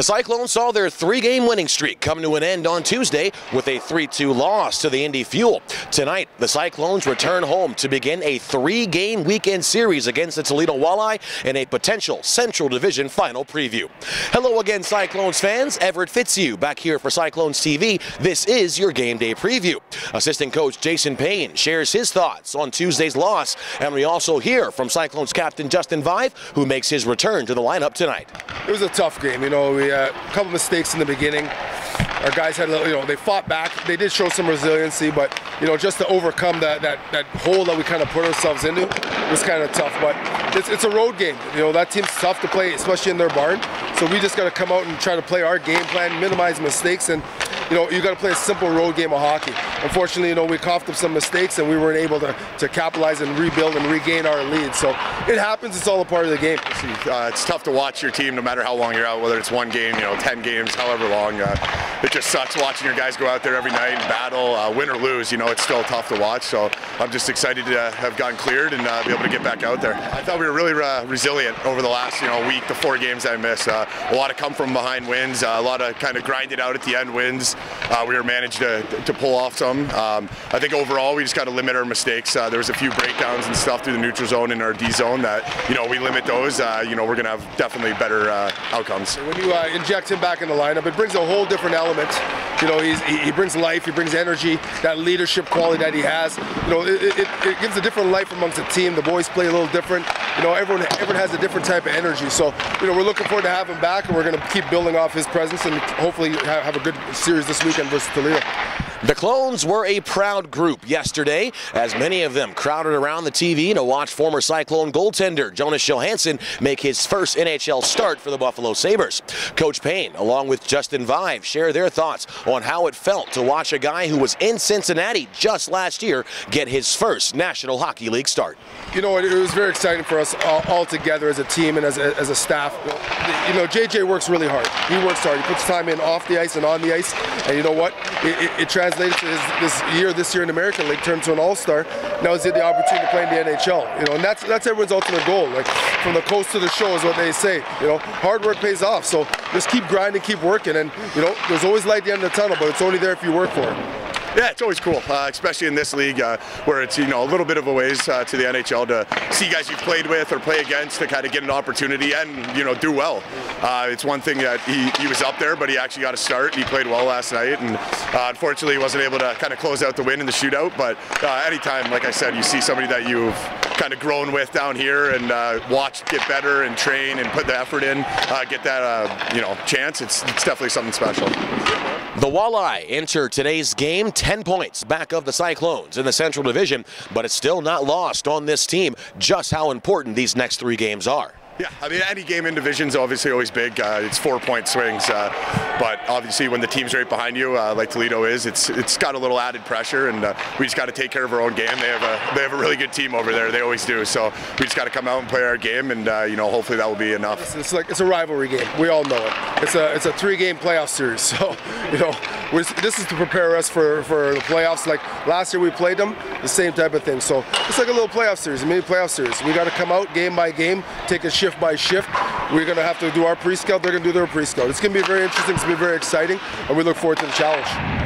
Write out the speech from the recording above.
The Cyclones saw their three-game winning streak come to an end on Tuesday with a 3-2 loss to the Indy Fuel. Tonight, the Cyclones return home to begin a three-game weekend series against the Toledo Walleye in a potential Central Division final preview. Hello again, Cyclones fans. Everett Fitzhugh back here for Cyclones TV. This is your game day preview. Assistant coach Jason Payne shares his thoughts on Tuesday's loss, and we also hear from Cyclones captain Justin Vaive, who makes his return to the lineup tonight. It was a tough game. We had a couple mistakes in the beginning. Our guys had, they fought back. They did show some resiliency, but just to overcome that hole that we kind of put ourselves into was kind of tough. But it's a road game. That team's tough to play, especially in their barn. So we just got to come out and try to play our game plan, minimize mistakes, and you got to play a simple road game of hockey. Unfortunately, we coughed up some mistakes and we weren't able to capitalize and rebuild and regain our lead. So it happens. It's all a part of the game. It's tough to watch your team no matter how long you're out, whether it's one game, 10 games, however long. It just sucks watching your guys go out there every night and battle, win or lose. It's still tough to watch. So I'm just excited to have gotten cleared and be able to get back out there. I thought we were really resilient over the last week, the 4 games I missed. A lot of come from behind wins, a lot of kind of grinded out at the end wins. We were managed to pull off some. I think overall we just got to limit our mistakes. There was a few breakdowns and stuff through the neutral zone and our D zone that we limit those. We're going to have definitely better outcomes. When you inject him back in the lineup, it brings a whole different element. He brings life, he brings energy, that leadership quality that he has. It gives a different life amongst the team. The boys play a little different. Everyone has a different type of energy. So we're looking forward to having him back, and we're going to keep building off his presence and hopefully have a good series this weekend versus Toledo. The Clones were a proud group yesterday, as many of them crowded around the TV to watch former Cyclone goaltender Jonas Johansson make his first NHL start for the Buffalo Sabres. Coach Payne, along with Justin Vaive, share their thoughts on how it felt to watch a guy who was in Cincinnati just last year get his first National Hockey League start. It was very exciting for us all together as a team and as a staff. JJ works really hard. He works hard. He puts time in off the ice and on the ice, and you know what? It translated to this year in the American League, turned to an all-star. Now he's had the opportunity to play in the NHL. And that's everyone's ultimate goal. Like, from the coast to the show is what they say. Hard work pays off. So just keep grinding, keep working, and there's always light at the end of the tunnel, but it's only there if you work for it. Yeah, it's always cool, especially in this league where it's a little bit of a ways to the NHL to see guys you've played with or play against to kind of get an opportunity and do well. It's one thing that he was up there, but he actually got a start. He played well last night, and unfortunately he wasn't able to kind of close out the win in the shootout. But anytime, like I said, you see somebody that you've kind of grown with down here and watched get better and train and put the effort in, get that chance. It's definitely something special. The Walleye enter today's game 10 points back of the Cyclones in the Central Division, but it's still not lost on this team just how important these next 3 games are. Yeah, I mean, any game in division is obviously always big. It's 4-point swings, but obviously when the team's right behind you, like Toledo is, it's got a little added pressure, and we just got to take care of our own game. They have a really good team over there. They always do. So we just got to come out and play our game, and hopefully that will be enough. It's a rivalry game. We all know it. It's a 3-game playoff series. So this is to prepare us for the playoffs. Like last year we played them, the same type of thing. So it's like a little playoff series, a mini playoff series. We got to come out game by game, take a shift by shift. We're going to have to do our pre-scout. They're going to do their pre-scout. It's going to be very interesting. It's going to be very exciting, and we look forward to the challenge.